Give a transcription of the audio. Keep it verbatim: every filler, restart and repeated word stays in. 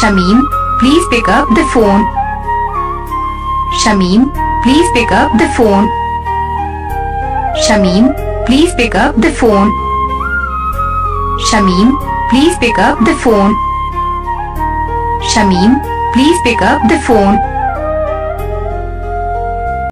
Shamim, please pick up the phone. Shamim, please pick up the phone. Shamim, please pick up the phone. Shamim, please pick up the phone. Shamim, please pick up the phone.